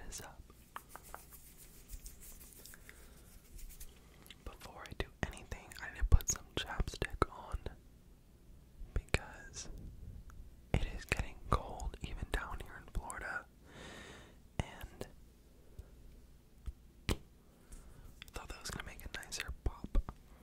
this up. Before I do anything, I need to put some chapstick on because it is getting cold even down here in Florida, and I thought that was going to make a nicer pop.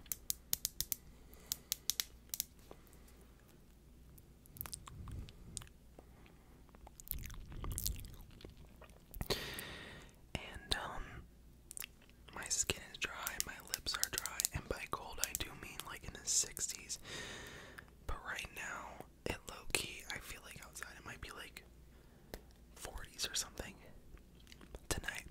And my skin is dry, my lips are dry, and by cold I do mean like in the 60s. But right now, it low-key, I feel like outside it might be like 40s or something tonight.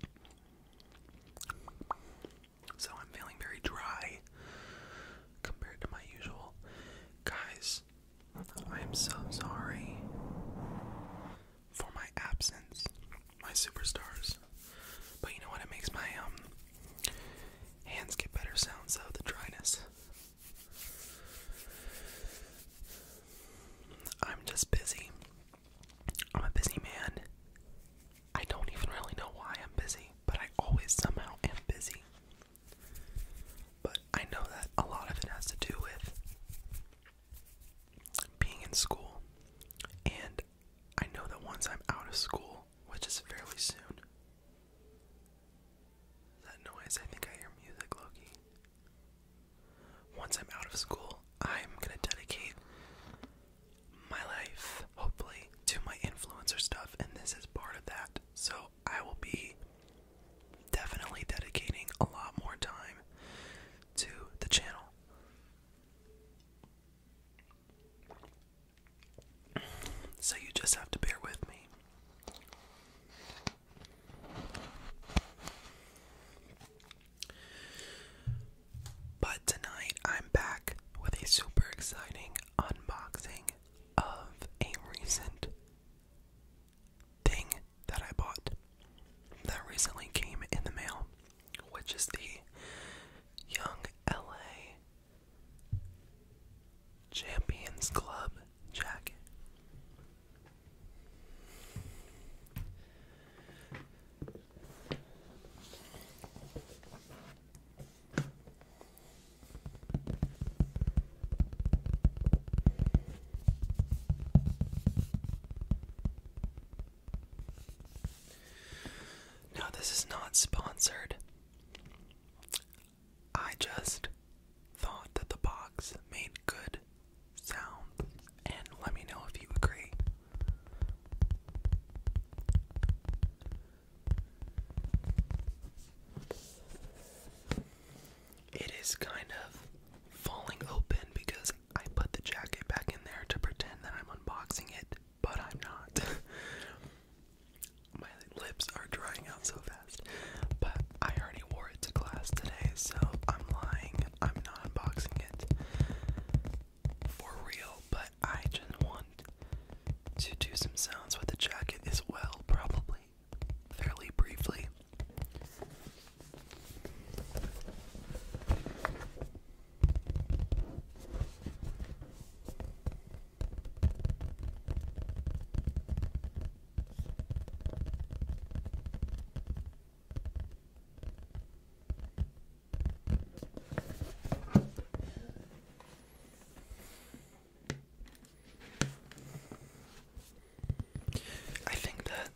So I'm feeling very dry compared to my usual. Guys, I am so sorry for my absence, my superstars. But you know what? It makes my hands get better sounds, so the dryness. I'm just busy. I'm a busy man. I don't even really know why I'm busy, but I always somehow am busy. But I know that a lot of it has to do with being in school. And I know that once I'm out of school, which is fairly soon. That noise, I think I hear music, Loki. Once I'm out of school, I'm gonna dedicate my life, hopefully, to my influencer stuff, and this is part of that. So I will be definitely dedicating a lot more time to the channel. So you just have to bear with me. But tonight I'm back with a super exciting unboxing of a recent thing that I bought that recently came in the mail, which is the Young LA Champions Club jacket. Now, this is not sponsored. I just thought that the box made good sound, and let me know if you agree. It is kind of falling open because I put the jacket back in there to pretend that I'm unboxing it, but I'm not. My lips are drying out so fast, but I already wore it to class today, so I'm lying. I'm not unboxing it for real, but I just want to do some sounds with the jacket as well, probably fairly briefly. I think that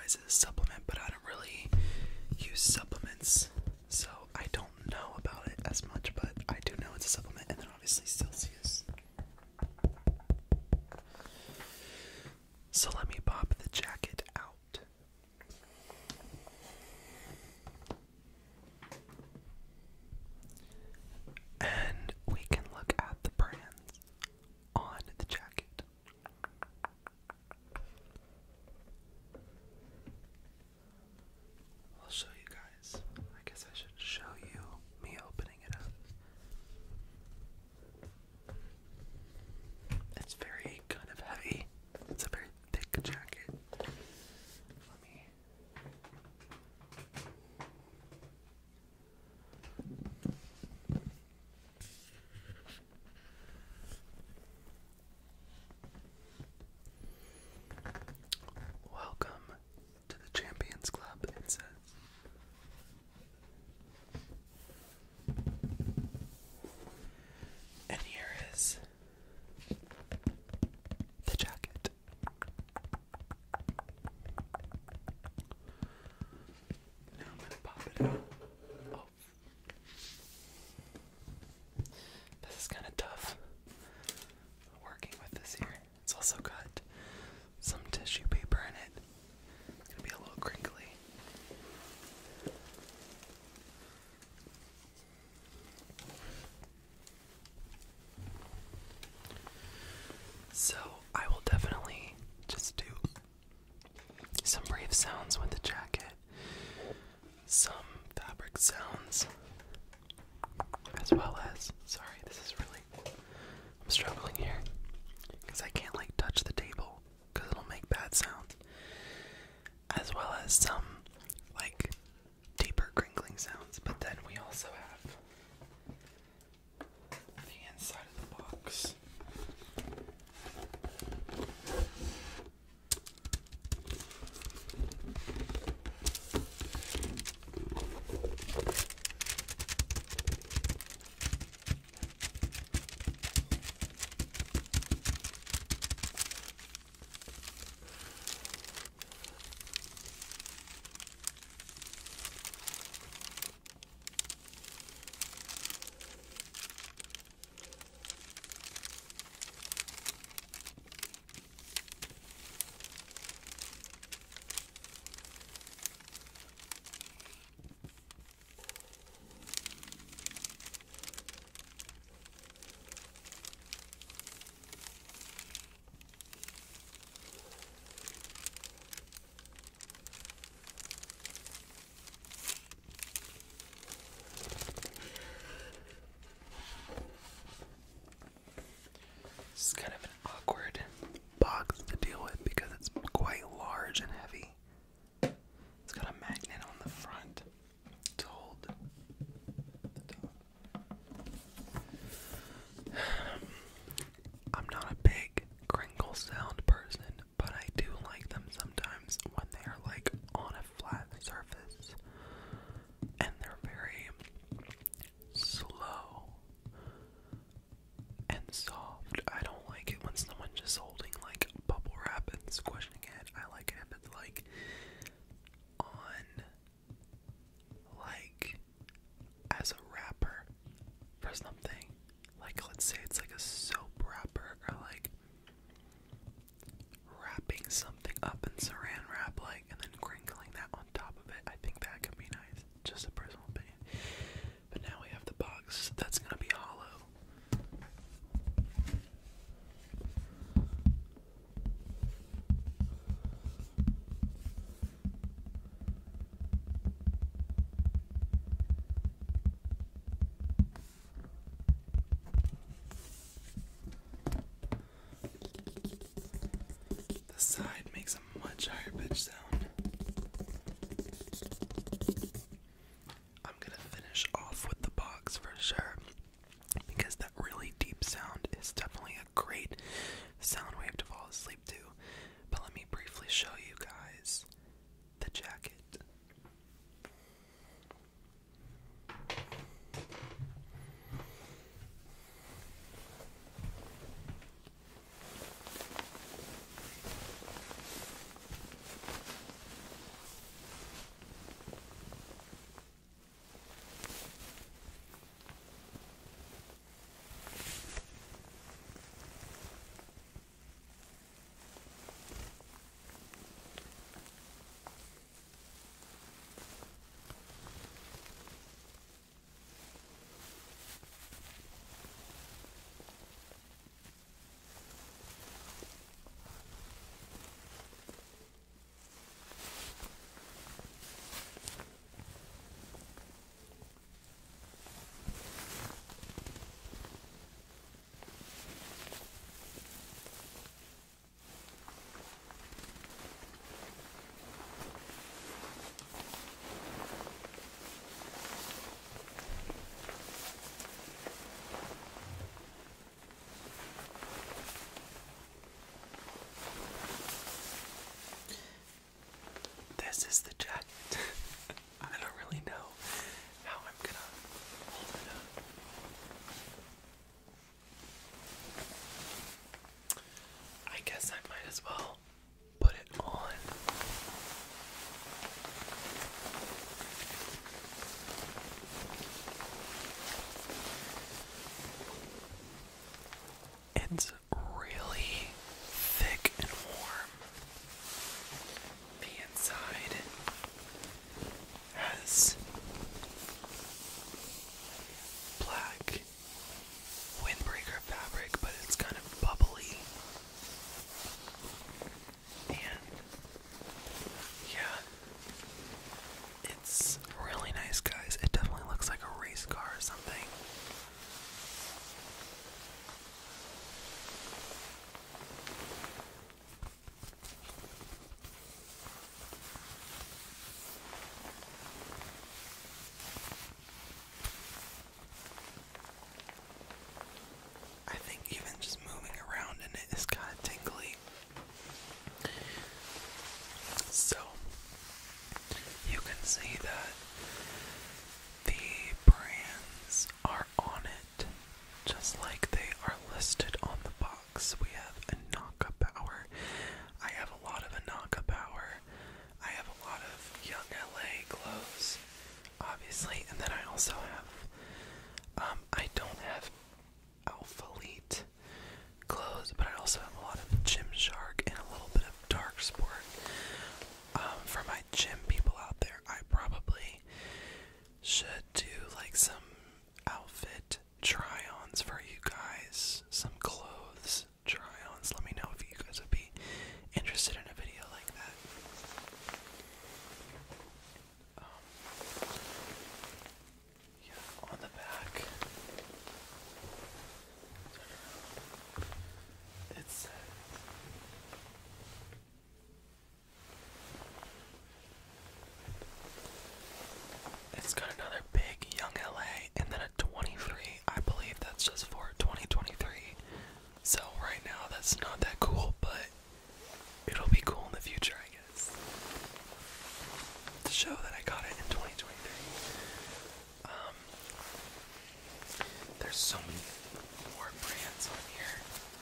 advertised as a supplement, but I don't really use supplements, so I don't know about it as much, but I do know it's a supplement. And then obviously Celsius. So let me pop the jacket out. And we can look at the brands on the jacket. I'll show you guys. I guess I should show you me opening it up. It's very kind of heavy. It's a very thick jacket. Let me. Welcome to the Champions Club, it says. And here is the jacket. Now I'm going to pop it out. Oh. This is kind of tough working with this here. It's also got some tissue paper in it. It's going to be a little crinkly. So I will definitely just do some brief sounds with the jacket, some fabric sounds, as well as, sorry, this is really, I'm struggling here, because I can't like touch the table, because it'll make bad sounds, as well as some like deeper crinkling sounds. But then we also have the inside of the box. This is kind of an awkward box to deal with because it's quite large and heavy. It's got a magnet on the front to hold the top. I'm not a big crinkle sound person, but I do like them sometimes when they are like on a flat surface and they're very slow and soft. I don't like it when someone's just holding like bubble wrap and squishing it. I like it if it's like on, like as a wrapper for something. Like let's say it's like a soap wrapper or like wrapping something up in saran wrap, like, and then crinkling that on top of it. I think that could be nice. Just a personal opinion. But now we have the box that's gonna be hollow. The side makes a much higher pitch. is the jacket. I don't really know how I'm gonna hold it up. I guess I might as well put it on. It's really thick and warm. The inside has black windbreaker fabric, but it's kind of bubbly. And yeah, it's really nice, guys. It definitely looks like a race car or something. I think even just moving around in it is kind of tingly. So, you can see that the brands are on it, just like they are listed on the box. We have Anaka Power. I have a lot of Anaka Power. I have a lot of Young LA clothes, obviously, and then I also have, I don't have Alpha Elite clothes, but I also have a lot of Gymshark and a little bit of Dark Sport. For my gym people out there, I probably should do like some outfit try-ons for you guys, some clothes try-ons. Let me know if you guys would be interested in a video like that. Yeah, on the back, it says, it's got another big Young LA and then a 23. I believe that's just for 2023. So right now that's not that cool, but it'll be cool in the future, I guess, to show that I got it in 2023. There's so many more brands on here.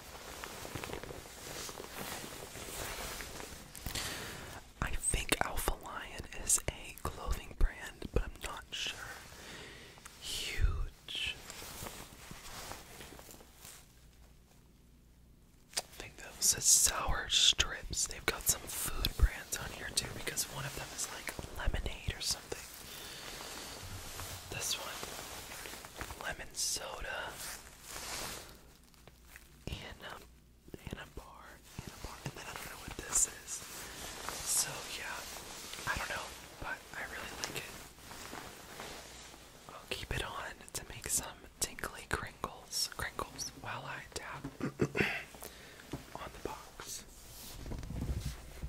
I think Alpha Lion is a clothing brand, but I'm not sure. Huge. I think that was Sour Strips. They've got some food brands on here too, because one of them is like lemonade or something. This one, lemon soda, and a bar, and then I don't know what this is. So yeah, I don't know, but I really like it. I'll keep it on to make some tingly crinkles while I tap on the box.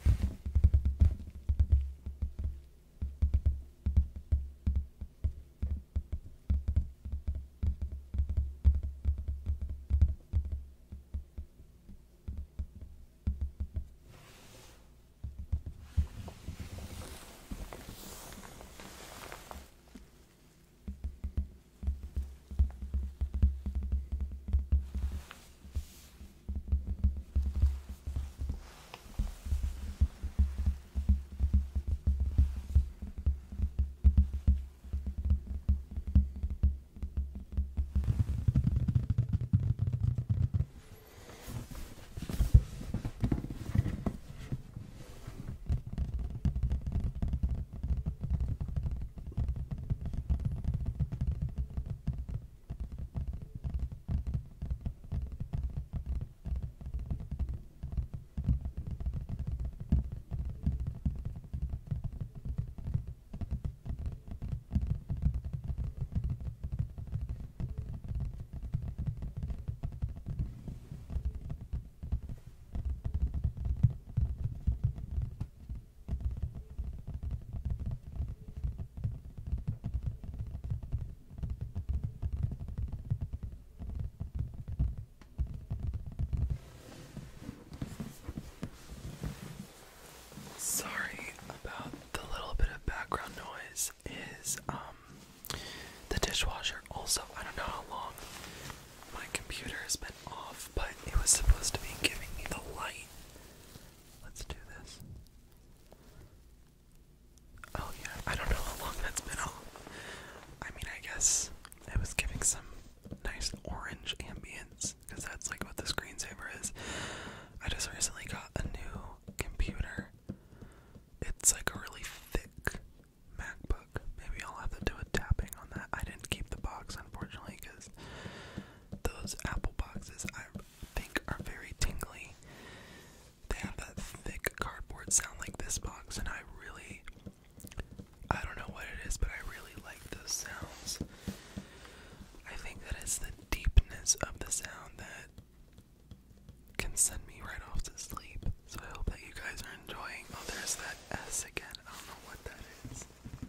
there's that S again. I don't know what that is.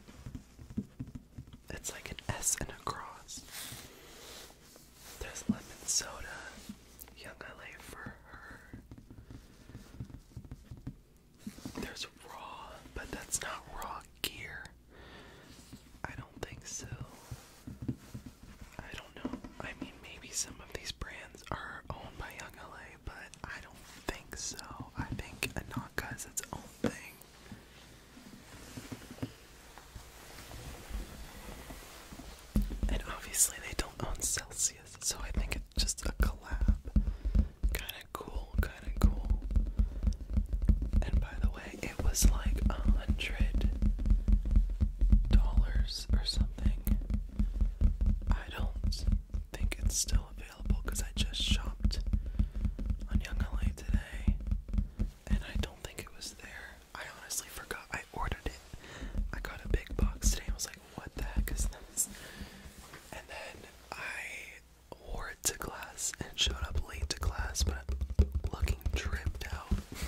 It's like an S and a cross. There's lemon soda. Young LA for her. There's raw, but that's not raw gear. I don't think so. I don't know. I mean, maybe some of these brands are owned by Young LA, but I don't think so. I think Anaka is its own thing. And obviously they don't own Celsius, so I think it's just a collab. Kinda cool, kinda cool. And by the way, it was like $100 or something. I don't think it's still available because I just shopped on Young LA today, and I don't think it was there. I honestly forgot I ordered it. I got a big box today. I was like, what the heck is this? And then I wore it to class and showed up late to class, but looking tripped out.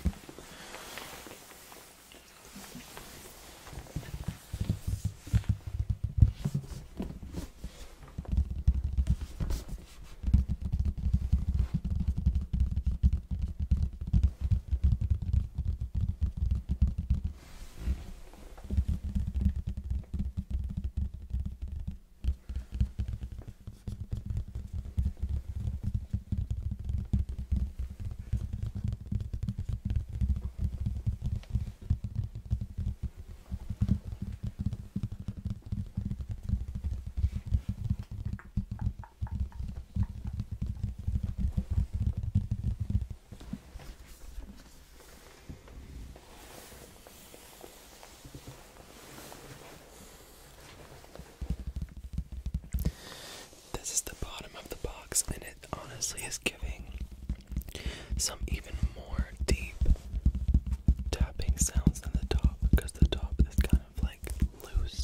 This is the bottom of the box, and it honestly is giving some even more deep tapping sounds than the top, because the top is kind of like loose.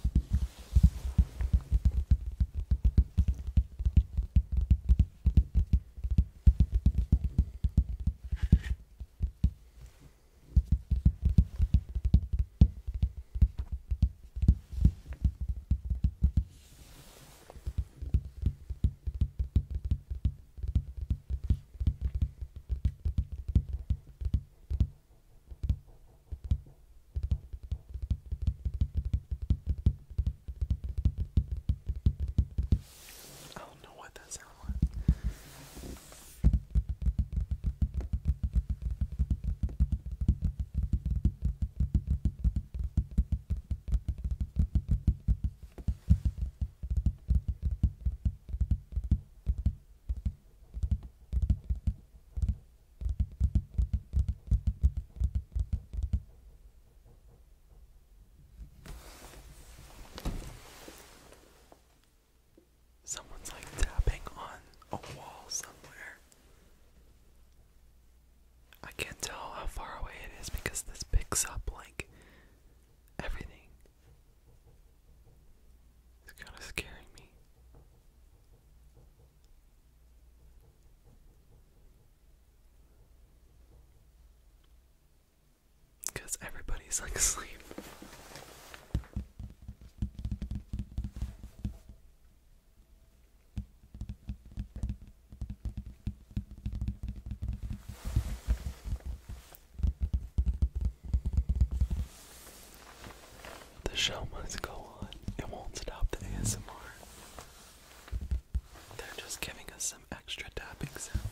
I don't know what that sound was. Someone's like tapping on a wall somewhere. I can't tell how far away it is because this picks up like everything. It's kind of scaring me. Because everybody's like asleep. The show must go on. It won't stop the ASMR. They're just giving us some extra tapping sounds.